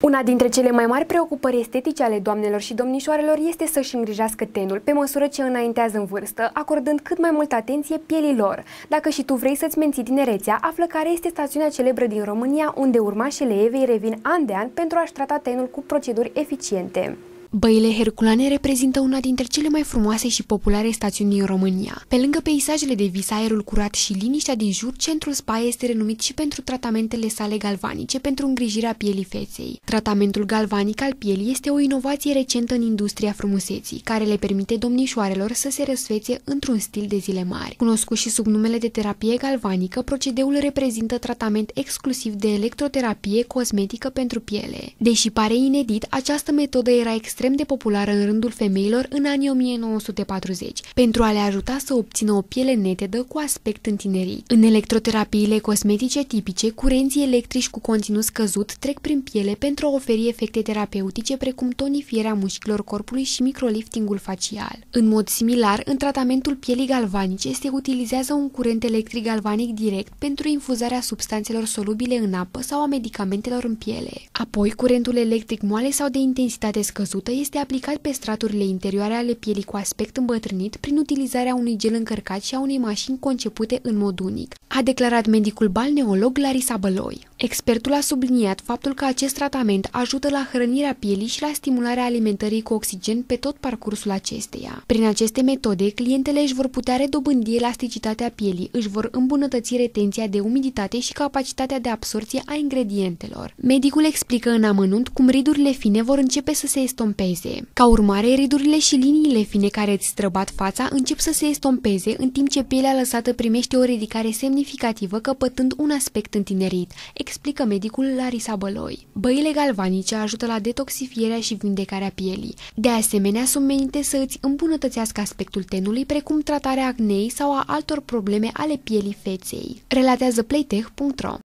Una dintre cele mai mari preocupări estetice ale doamnelor și domnișoarelor este să-și îngrijească tenul pe măsură ce înaintează în vârstă, acordând cât mai multă atenție pielii lor. Dacă și tu vrei să-ți menții tinerețea, află care este stațiunea celebră din România unde urmașele Evei revin an de an pentru a-și trata tenul cu proceduri eficiente. Băile Herculane reprezintă una dintre cele mai frumoase și populare stațiuni din România. Pe lângă peisajele de vis, aerul curat și liniștea din jur, centrul spa este renumit și pentru tratamentele sale galvanice pentru îngrijirea pielii feței. Tratamentul galvanic al pielii este o inovație recentă în industria frumuseții, care le permite domnișoarelor să se răsfețe într-un stil de zile mari. Cunoscut și sub numele de terapie galvanică, procedeul reprezintă tratament exclusiv de electroterapie cosmetică pentru piele. Deși pare inedit, această metodă era extrem de populară în rândul femeilor în anii 1940, pentru a le ajuta să obțină o piele netedă cu aspect întinerit. În electroterapiile cosmetice tipice, curenții electrici cu conținut scăzut trec prin piele pentru a oferi efecte terapeutice precum tonifierea mușchilor corpului și microliftingul facial. În mod similar, în tratamentul pielii galvanice se utilizează un curent electric galvanic direct pentru infuzarea substanțelor solubile în apă sau a medicamentelor în piele. Apoi, curentul electric moale sau de intensitate scăzută este aplicat pe straturile interioare ale pielii cu aspect îmbătrânit prin utilizarea unui gel încărcat și a unei mașini concepute în mod unic, a declarat medicul balneolog Larisa Băloi. Expertul a subliniat faptul că acest tratament ajută la hrănirea pielii și la stimularea alimentării cu oxigen pe tot parcursul acesteia. Prin aceste metode, clientele își vor putea redobândi elasticitatea pielii, își vor îmbunătăți retenția de umiditate și capacitatea de absorție a ingredientelor. Medicul explică în amănunt cum ridurile fine vor începe să se estompeze. Ca urmare, ridurile și liniile fine care îți străbat fața încep să se estompeze, în timp ce pielea lăsată primește o ridicare semnificativă, căpătând un aspect întinerit, explică medicul Larisa Băloi. Băile galvanice ajută la detoxifierea și vindecarea pielii. De asemenea, sunt menite să îți îmbunătățească aspectul tenului, precum tratarea acnei sau a altor probleme ale pielii feței. Relatează playtech.ro.